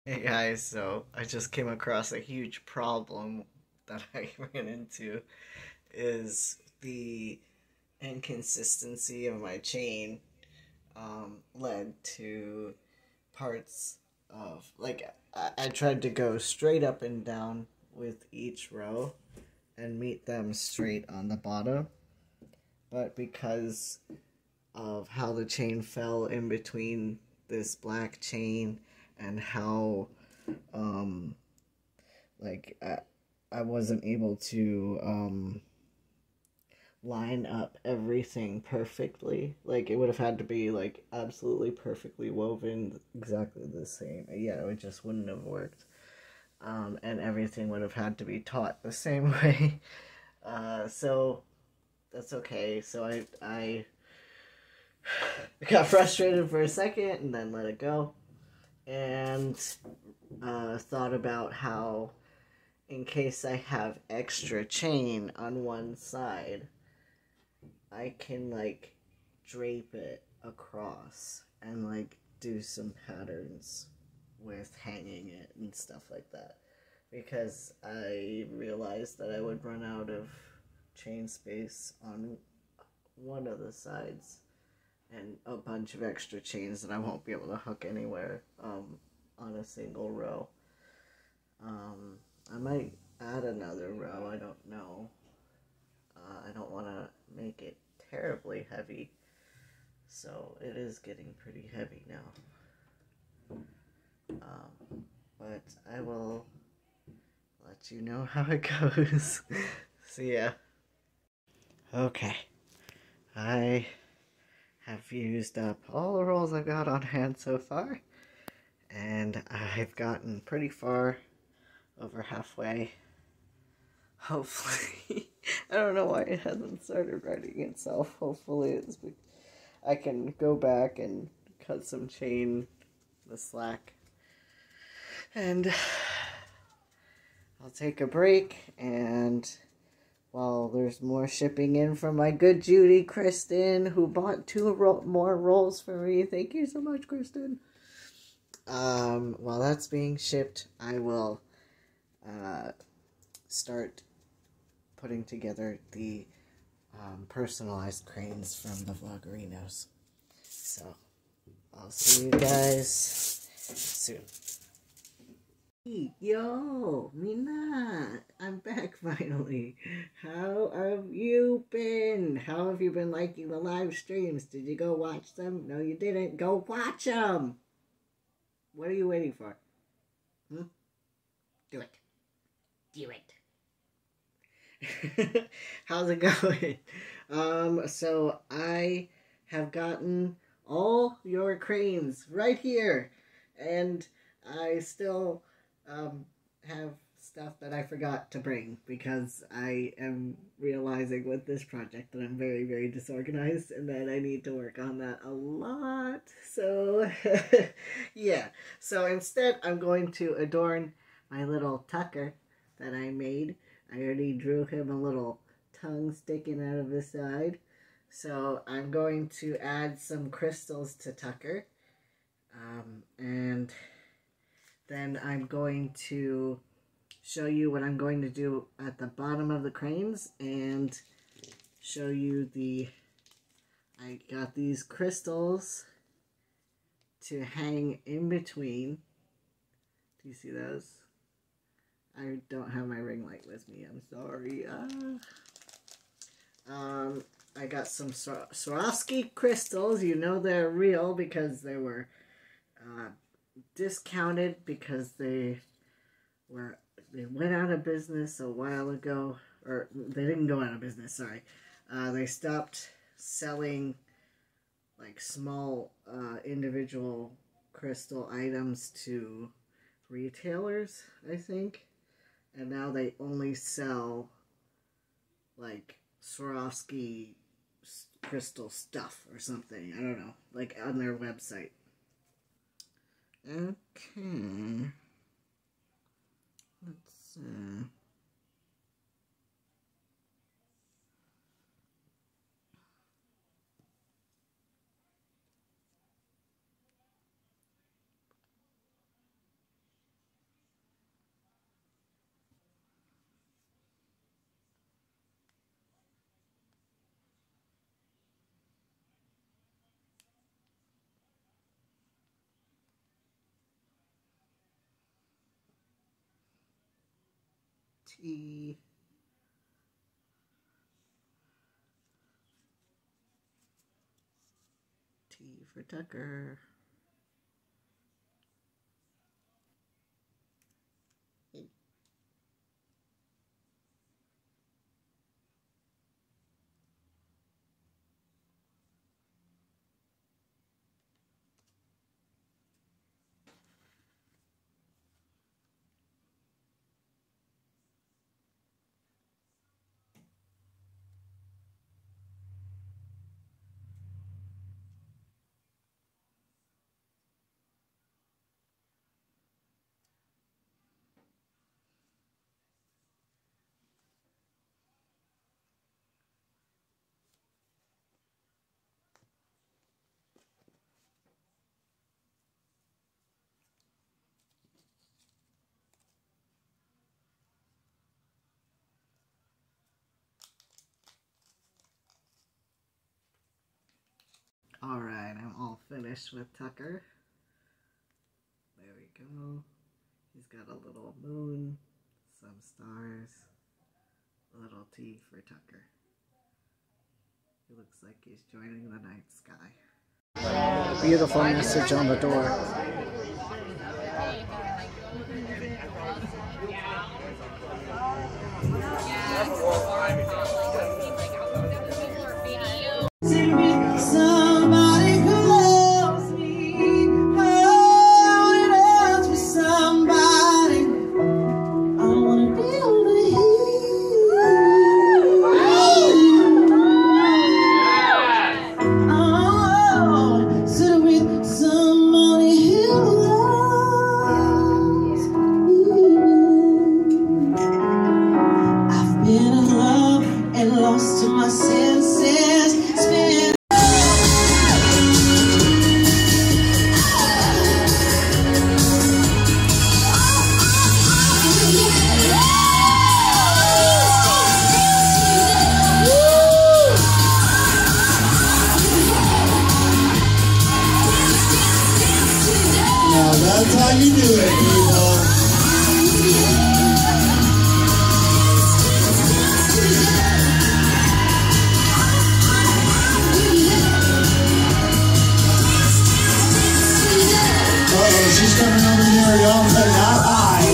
Hey guys, so I just came across a huge problem that I ran into is the inconsistency of my chain led to parts of I tried to go straight up and down with each row and meet them straight on the bottom, but because of how the chain fell in between this black chain and how um like I wasn't able to line up everything perfectly. Like it would have had to be like absolutely perfectly woven exactly the same. Yeah, it just wouldn't have worked. And everything would have had to be taught the same way. So that's okay. So I got frustrated for a second and then let it go and thought about how in case I have extra chain on one side, I can like drape it across and like do some patterns with hanging it and stuff like that. Because I realized that I would run out of chain space on one of the sides and a bunch of extra chains that I won't be able to hook anywhere on a single row. I might add another row, I don't know. I don't want to make it terribly heavy, so it is getting pretty heavy now. But I will let you know how it goes. See ya. Okay, I have used up all the rolls I've got on hand so far, and I've gotten pretty far, over halfway. Hopefully, I don't know why it hasn't started writing itself. Hopefully, I can go back and cut some chain, the slack, and I'll take a break. And while there's more shipping in from my good Judy Kristen, who bought more rolls for me, thank you so much, Kristen. While that's being shipped, I will start putting together the personalized cranes from the Vloggerinos. So, I'll see you guys soon. Yo, Mina, I'm back finally. How have you been? How have you been liking the live streams? Did you go watch them? No, you didn't. Go watch them! What are you waiting for? Hmm? Do it. Do it. How's it going? So I have gotten all your cranes right here, and I still have stuff that I forgot to bring because I am realizing with this project that I'm very, very disorganized and that I need to work on that a lot. So, yeah. So instead, I'm going to adorn my little Tucker that I made. I already drew him a little tongue sticking out of the side. So I'm going to add some crystals to Tucker. And then I'm going to show you what I'm going to do at the bottom of the cranes and show you I got these crystals to hang in between. Do you see those? I don't have my ring light with me, I'm sorry. I got some Swarovski crystals. You know they're real because they were discounted because they went out of business a while ago, or they didn't go out of business, sorry. They stopped selling like small individual crystal items to retailers, I think, and now they only sell like Swarovski crystal stuff or something, I don't know, like on their website. Okay. Let's see. T. T for Tucker. Alright, I'm all finished with Tucker. There we go. He's got a little moon, some stars, a little T for Tucker. He looks like he's joining the night sky. Beautiful message on the door. Somebody who loves me, oh, it ends with somebody. I wanna be over here. Oh, sit with somebody who loves me. I've been in love and lost to my senses. Spent Now that's how you do it, people. Uh-oh, she's coming over here, y'all better not hide.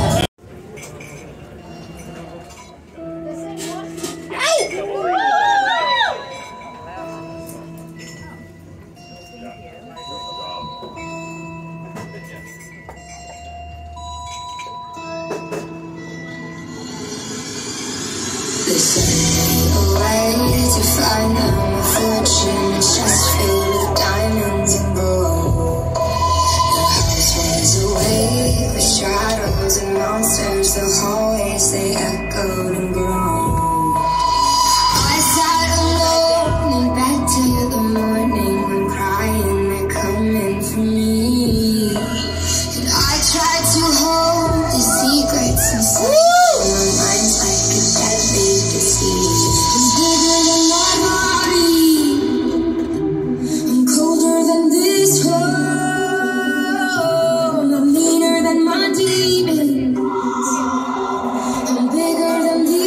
They send me away to find them a fortune. It's just filled with diamonds and gold. The house was awake with shadows and monsters. The hallways, they echoed and groaned. I sat alone and back till the morning when crying they're coming for me. And I tried to hold the secrets inside. My mind's like a deadly disease. I'm bigger than my body. I'm colder than this world. I'm meaner than my demons. I'm bigger than these.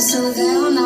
so that I'll